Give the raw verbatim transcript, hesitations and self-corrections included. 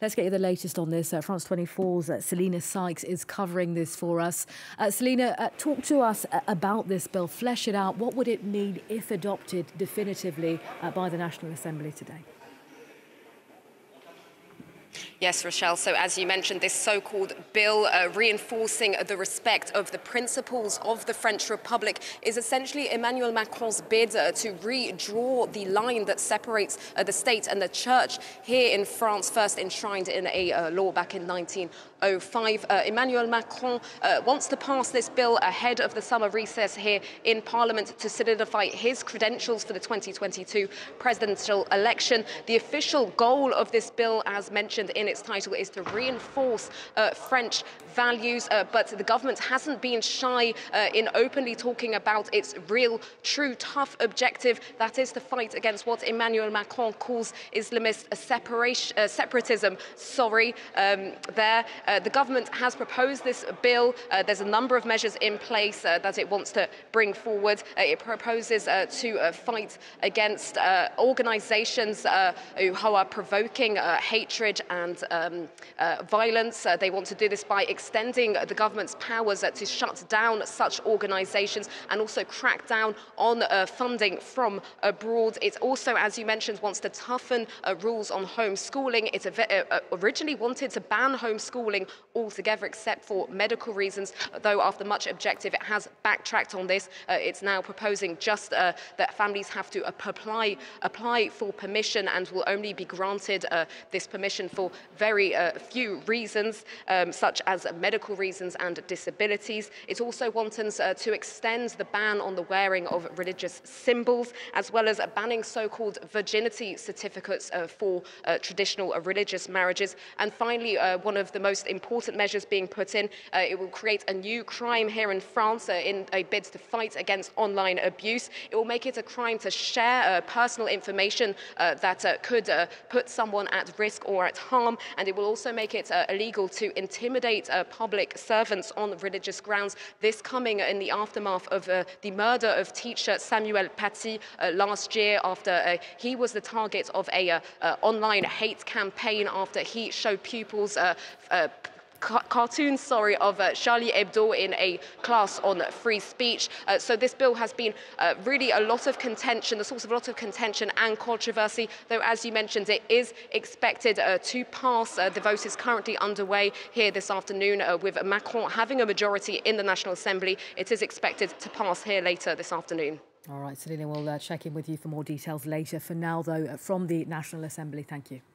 Let's get you the latest on this. Uh, France twenty-four's uh, Selina Sykes is covering this for us. Uh, Selina, uh, talk to us uh, about this bill. Flesh it out. What would it mean if adopted definitively uh, by the National Assembly today? Yes, Rochelle. So as you mentioned, this so-called bill uh, reinforcing the respect of the principles of the French Republic is essentially Emmanuel Macron's bid uh, to redraw the line that separates uh, the state and the church here in France, first enshrined in a uh, law back in nineteen oh five. Uh, Emmanuel Macron uh, wants to pass this bill ahead of the summer recess here in Parliament to solidify his credentials for the twenty twenty-two presidential election. The official goal of this bill, as mentioned in its title, is to reinforce uh, French values, uh, but the government hasn't been shy uh, in openly talking about its real, true, tough objective, that is to fight against what Emmanuel Macron calls Islamist separation, uh, separatism. Sorry, um, there. Uh, the government has proposed this bill. Uh, there's a number of measures in place uh, that it wants to bring forward. Uh, it proposes uh, to uh, fight against uh, organisations uh, who are provoking uh, hatred and um, uh, violence. Uh, they want to do this by extending the government's powers uh, to shut down such organisations and also crack down on uh, funding from abroad. It also, as you mentioned, wants to toughen uh, rules on homeschooling. It uh, originally wanted to ban homeschooling altogether except for medical reasons, though after much objective it has backtracked on this. Uh, it's now proposing just uh, that families have to uh, apply, apply for permission and will only be granted uh, this permission for very uh, few reasons, um, such as medical reasons and disabilities. It also wants uh, to extend the ban on the wearing of religious symbols, as well as banning so-called virginity certificates uh, for uh, traditional uh, religious marriages. And finally, uh, one of the most important measures being put in, uh, it will create a new crime here in France uh, in a bid to fight against online abuse. It will make it a crime to share uh, personal information uh, that uh, could uh, put someone at risk or at harm, and it will also make it uh, illegal to intimidate uh, public servants on religious grounds. This coming in the aftermath of uh, the murder of teacher Samuel Paty uh, last year, after uh, he was the target of a uh, uh, online hate campaign after he showed pupils uh, uh, cartoons, sorry, of uh, Charlie Hebdo in a class on free speech. Uh, so this bill has been uh, really a lot of contention, the source of a lot of contention and controversy, though as you mentioned, it is expected uh, to pass. Uh, the vote is currently underway here this afternoon uh, with Macron having a majority in the National Assembly. It is expected to pass here later this afternoon. All right, Selina, we'll uh, check in with you for more details later. For now, though, from the National Assembly, thank you.